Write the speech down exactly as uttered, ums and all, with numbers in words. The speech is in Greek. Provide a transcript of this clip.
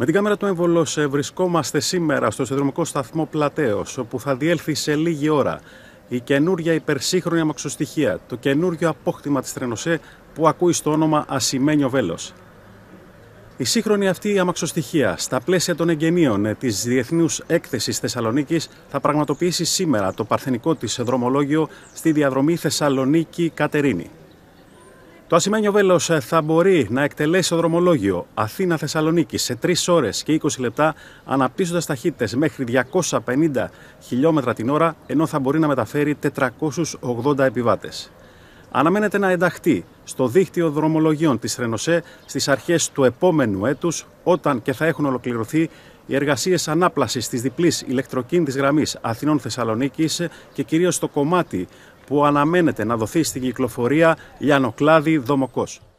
Με την κάμερα του Έμβολος βρισκόμαστε σήμερα στο σιδηροδρομικό σταθμό Πλατέως, όπου θα διέλθει σε λίγη ώρα η καινούρια υπερσύγχρονη αμαξοστοιχεία, το καινούριο απόκτημα της Τρενοσέ που ακούει στο όνομα Ασημένιο Βέλος. Η σύγχρονη αυτή αμαξοστοιχεία, στα πλαίσια των εγγενείων της Διεθνούς Έκθεσης Θεσσαλονίκης, θα πραγματοποιήσει σήμερα το παρθενικό της δρομολόγιο στη διαδρομή Θεσσαλονίκη-Κατερίνη. Το Ασημένιο Βέλος θα μπορεί να εκτελέσει το δρομολόγιο Αθήνα-Θεσσαλονίκη σε τρεις ώρες και είκοσι λεπτά, αναπτύσσοντας ταχύτητες μέχρι διακόσια πενήντα χιλιόμετρα την ώρα, ενώ θα μπορεί να μεταφέρει τετρακόσιους ογδόντα επιβάτες. Αναμένεται να ενταχθεί στο δίκτυο δρομολογιών της Τρενοσέ στις αρχές του επόμενου έτους, όταν και θα έχουν ολοκληρωθεί οι εργασίες ανάπλασης της διπλής ηλεκτροκίνητης γραμμής Αθηνών-Θεσσαλονίκης και κυρίως το κομμάτι που αναμένεται να δοθεί στην κυκλοφορία Λιανοκλάδη-Δομοκός.